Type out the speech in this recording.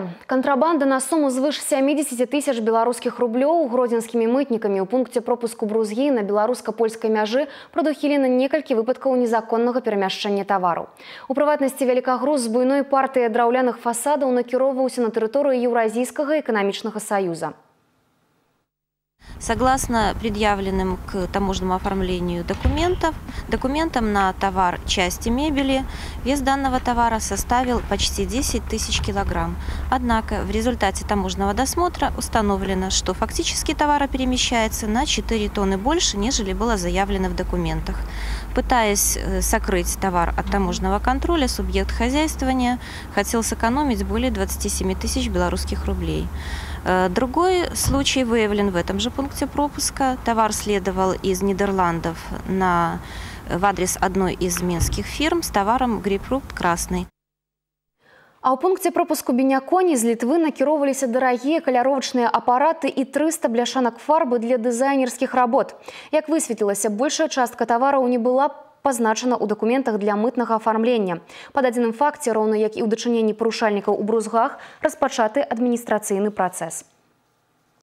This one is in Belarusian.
Контрабанда на сумму звыш 70 тысяч белорусских рублей гродзенскими мытниками у пункте пропуску Брузги на белорусско-польской мяжи прадухілі некалькі выпадкаў незаконнага перамяшчэння тавару. У прыватнасці великагруз з буйной партыі драўляных фасадаў накіроўваўся на тэрыторыю Еўразійскага эканамічнага саюза. Согласно предъявленным к таможенному оформлению документам на товар части мебели, вес данного товара составил почти 10 тысяч килограмм. Однако в результате таможенного досмотра установлено, что фактически товар перемещается на 4 тонны больше, нежели было заявлено в документах. Пытаясь сокрыть товар от таможенного контроля, субъект хозяйствования хотел сэкономить более 27 тысяч белорусских рублей. Другой случай выявлен в этом же пункте пропуска. Товар следовал из Нидерландов в адрес одной из минских фирм с товаром грейпфрут красный. А ў пункце пропуску Беняконі з Літвы накіроўваліся дарагія каляровачныя апараты і 300 бляшанак фарбы для дызайнерскіх работ. Як высветлілася, большая частка тавараў не была пазначана ў дакументах для мытнага афармлення. Па дадзеным факце, роўна як і ў дачыненні парушальнікаў у Брузгах, распачаты адміністрацыйны працэс.